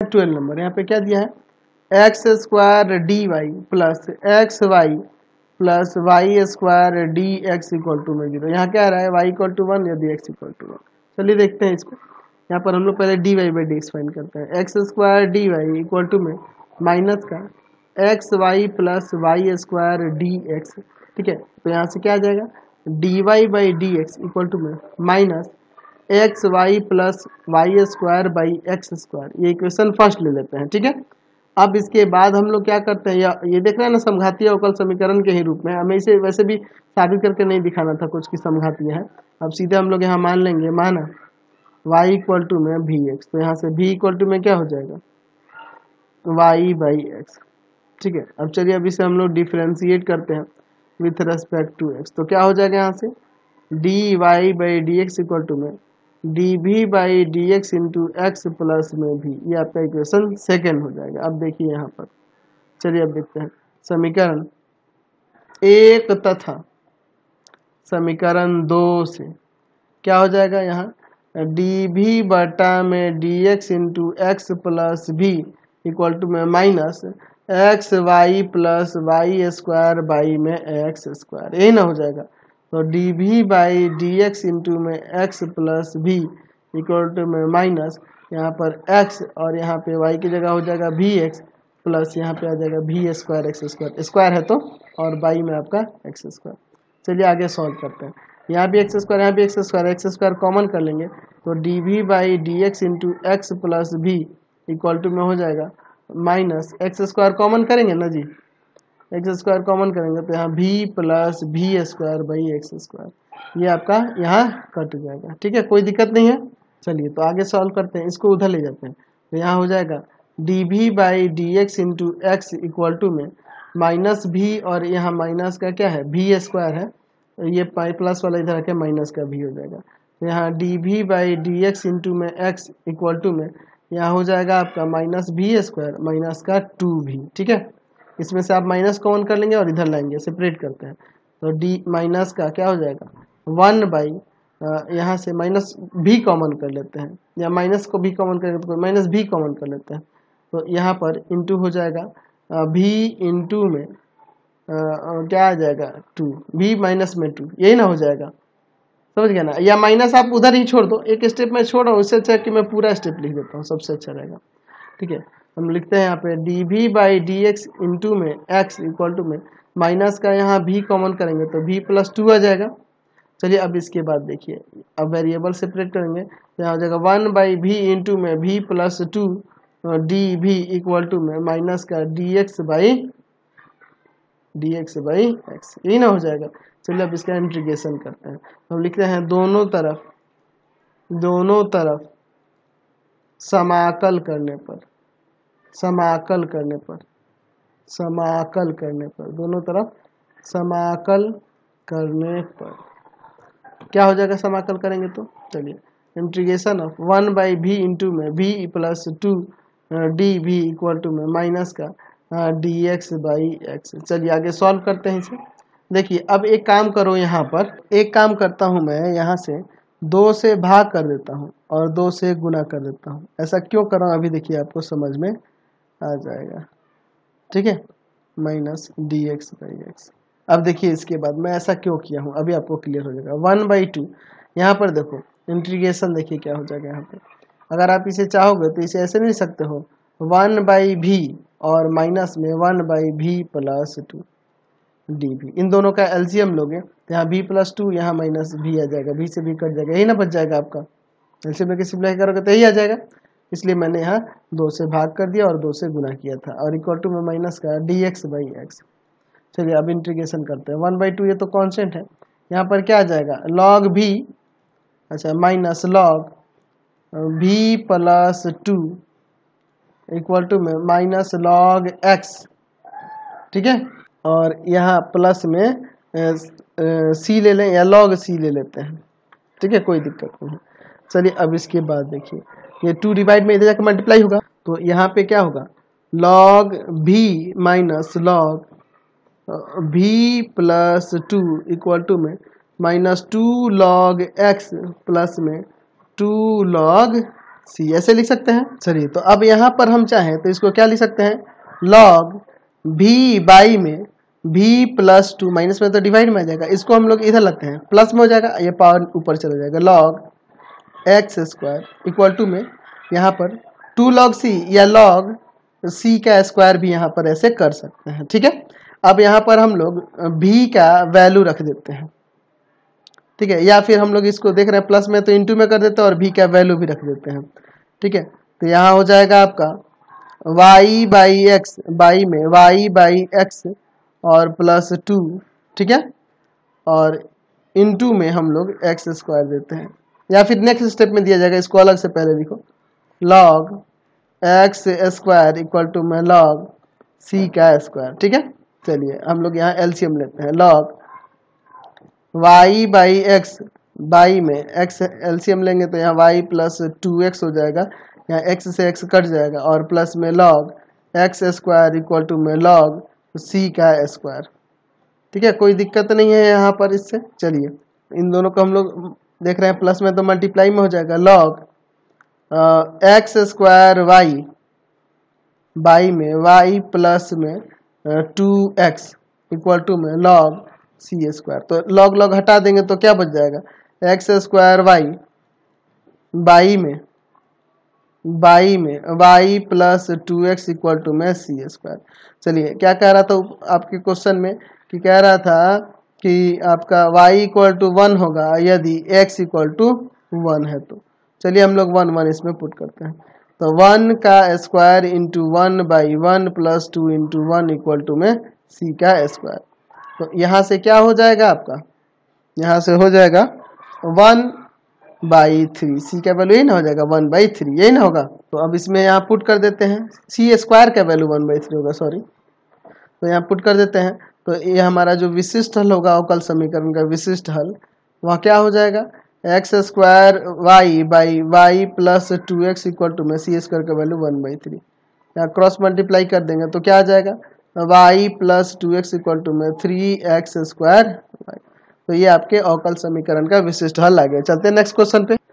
12 number यहाँ पे क्या दिया है x square d y plus x y plus y square d x equal to में 0। यहाँ क्या आ रहा है वाई इक्वल टू 1 यदि एक्स इक्वल टू 1। चलिए देखते हैं इसको। यहाँ पर हम लोग पहले d y by d x find करते हैं। X square d y equal to में माइनस का x y plus y square d x, ठीक है। तो यहाँ से क्या आ जाएगा d y by d x equal to में minus x y plus y square by x square. ये इक्वेशन फर्स्ट ले लेते हैं, ठीक है। अब इसके बाद हम लोग क्या करते हैं, ये देख रहे हैं ना समघातीय अवकल समीकरण के ही रूप में। हमें इसे वैसे भी साबित करके नहीं दिखाना था कुछ की समघातीय है। अब सीधे हम लोग यहाँ मान लेंगे, माना y इक्वल टू में भी एक्स, तो यहाँ से v इक्वल टू में क्या हो जाएगा y बाई एक्स, ठीक है। अब चलिए अब इसे हम लोग डिफ्रेंशिएट करते हैं विथ रेस्पेक्ट टू x। तो क्या हो जाएगा यहाँ से d y by d x equal to में d v by d x into x plus में भी। ये आपका इक्वेशन सेकेंड हो जाएगा। अब देखिए यहाँ पर, चलिए अब देखते हैं समीकरण 1 तथा समीकरण 2 से क्या हो जाएगा यहाँ डी भी बटा में d x into x plus v equal to में minus x y plus y square by में एक्स स्क्वायर, यही ना हो जाएगा। तो d v by d x into में x plus v equal to में माइनस यहाँ पर एक्स और यहाँ पे वाई की जगह हो जाएगा भी एक्स प्लस यहाँ पे आ जाएगा भी स्क्वायर एक्स स्क्वायर, स्क्वायर है तो, और बाई में आपका एक्स स्क्वायर। चलिए आगे सॉल्व करते हैं। यहाँ भी एक्स स्क्वायर, यहाँ भी एक्स स्क्वायर कॉमन कर लेंगे तो d v by d x into x plus v equal to में हो जाएगा माइनस एक्स स्क्वायर कॉमन करेंगे ना जी, एक्स स्क्वायर कॉमन करेंगे तो यहाँ भी प्लस भी स्क्वायर बाई एक्स स्क्वायर, ये आपका यहाँ कट जाएगा, ठीक है, कोई दिक्कत नहीं है। चलिए तो आगे सॉल्व करते हैं, इसको उधर ले जाते हैं। तो यहाँ हो जाएगा d v by d x into x equal to में माइनस भी, और यहाँ माइनस का क्या है भी स्क्वायर है, ये पाई प्लस वाला इधर आके माइनस का भी हो जाएगा। तो यहाँ d v by d x into में एक्स इक्वल टू में यहाँ हो जाएगा आपका माइनस भी स्क्वायर माइनस का 2v, ठीक है। इसमें से आप माइनस कॉमन कर लेंगे और इधर लाएंगे, सेपरेट करते हैं। तो डी माइनस का क्या हो जाएगा 1 बाई, यहाँ से माइनस भी कॉमन कर लेते हैं, या माइनस को भी कॉमन करेंगे तो माइनस भी कॉमन कर लेते हैं। तो यहाँ पर इंटू हो जाएगा भी इंटू में क्या आ जाएगा 2, भी माइनस में 2, यही ना हो जाएगा, समझ गया ना। या माइनस आप उधर ही छोड़ दो, एक स्टेप में छोड़ रहा हूँ, उससे अच्छा कि मैं पूरा स्टेप लिख देता हूँ, सबसे अच्छा रहेगा, ठीक है। हम लिखते हैं यहाँ पे d v by d x into में एक्स इक्वल टू में माइनस का यहाँ भी कॉमन करेंगे तो भी प्लस 2 आ जाएगा। चलिए अब इसके बाद देखिए, अब वेरिएबल सेपरेट करेंगे तो यहाँ हो जाएगा 1 बाई भी इंटू में v plus 2 d v equal to में माइनस का डी एक्स बाई एक्स, यही ना हो जाएगा। चलिए अब इसका इंटीग्रेशन करते हैं। हम लिखते हैं दोनों तरफ समाकल करने पर दोनों तरफ समाकल करने पर क्या हो जाएगा समाकल करेंगे तो, चलिए integration of 1 by v into में v plus 2 d v equal to में माइनस का डी एक्स बाई एक्स। चलिए आगे सॉल्व करते हैं इसे। देखिए अब एक काम करो, यहाँ पर एक काम करता हूँ मैं, यहाँ से 2 से भाग कर देता हूँ और 2 से गुना कर देता हूँ। ऐसा क्यों कर रहा हूँ अभी देखिए आपको समझ में आ जाएगा, ठीक है, minus d x by x. अब देखिए इसके बाद मैं ऐसा क्यों किया हूँ अभी आपको क्लियर हो जाएगा। 1/2 यहाँ पर देखो इंटीग्रेशन, देखिए क्या हो जाएगा यहाँ पे। अगर आप इसे चाहोगे तो इसे ऐसे नहीं लिख सकते हो 1/v और माइनस में 1/v प्लस 2 dv, इन दोनों का एलसीएम लोगे तो यहाँ v प्लस 2 यहाँ माइनस v आ जाएगा, v से v कट जाएगा, यही ना बच जाएगा आपका। एलसीएम लेके सिंप्लाई करोगे तो यही आ जाएगा, इसलिए मैंने यहाँ 2 से भाग कर दिया और 2 से गुना किया था, और इक्वल टू में माइनस का dx बाई एक्स। चलिए अब इंटीग्रेशन करते हैं। 1/2 ये तो कांस्टेंट है, यहाँ पर क्या आ जाएगा log v, अच्छा minus log v plus 2 equal to में माइनस log x, ठीक है, और यहाँ प्लस में c ले लें या log c ले लेते हैं, ठीक है, कोई दिक्कत नहीं। चलिए अब इसके बाद देखिए ये 2 डिवाइड में इधर जाकर मल्टीप्लाई होगा तो यहाँ पे क्या होगा log v minus log v plus 2 equal to में माइनस 2 log x प्लस में 2 log सी, ऐसे लिख सकते हैं। चलिए, तो अब यहाँ पर हम चाहें तो इसको क्या लिख सकते हैं, लॉग भी बाई में भी प्लस 2, माइनस में तो डिवाइड में आ जाएगा, इसको हम लोग इधर लाते हैं, प्लस में हो जाएगा, ये पावर ऊपर चला जाएगा, log x square equal to में यहाँ पर 2 लॉग सी या लॉग सी का स्क्वायर भी यहाँ पर ऐसे कर सकते हैं। ठीक है, अब यहाँ पर हम लोग भी का वैल्यू रख देते हैं। ठीक है, या फिर हम लोग इसको देख रहे हैं प्लस में तो इंटू में कर देते हैं और भी का वैल्यू भी रख देते हैं। ठीक है, तो यहाँ हो जाएगा आपका y बाई एक्स, बाई में y बाई एक्स और प्लस 2। ठीक है, और इंटू में हम लोग एक्स स्क्वायर देते हैं, या फिर नेक्स्ट स्टेप में दिया जाएगा, इसको अलग से पहले लिखो, log x square equal to में लॉग सी का स्क्वायर। ठीक है, चलिए हम लोग यहाँ एलसीएम लेते हैं, log y by x, by में x एलसीएम लेंगे तो यहाँ y प्लस 2x हो जाएगा, यहाँ x से x कट जाएगा, और प्लस में log x square equal to में लॉग c का स्क्वायर। ठीक है, कोई दिक्कत नहीं है यहाँ पर इससे। चलिए, इन दोनों को हम लोग देख रहे हैं प्लस में तो मल्टीप्लाई में हो जाएगा, log x square y, by में y प्लस में 2x इक्वल टू में लॉग सी स्क्वायर। तो लॉग लॉग हटा देंगे तो क्या बच जाएगा, एक्स स्क्वायर वाई, बाई में y plus 2x equal to में सी स्क्वायर। चलिए, क्या कह रहा था आपके क्वेश्चन में, कि कह रहा था कि आपका y इक्वल टू 1 होगा यदि x इक्वल टू 1 है तो। चलिए हम लोग 1 1 इसमें पुट करते हैं, तो 1 का square into 1 by 1 plus 2 into 1 equal to में c का स्क्वायर। तो यहाँ से क्या हो जाएगा आपका, यहाँ से हो जाएगा 1 बाई 3, सी का वैल्यू यही ना हो जाएगा 1 बाई 3, यही ना होगा। तो अब इसमें यहाँ पुट कर देते हैं, सी स्क्वायर का वैल्यू 1 बाई 3 होगा, सॉरी, तो यहाँ पुट कर देते हैं। तो ये हमारा जो विशिष्ट हल होगा अवकल समीकरण का विशिष्ट हल, वहाँ क्या हो जाएगा, x square y by y plus 2x equal to में सी स्क्वायर का वैल्यू 1 बाई 3, यहाँ क्रॉस मल्टीप्लाई कर देंगे तो क्या आ जाएगा, y plus 2x equal to में 3x स्क्वायर। तो ये आपके अवकल समीकरण का विशिष्ट हल आ गया। चलते हैं नेक्स्ट क्वेश्चन पे।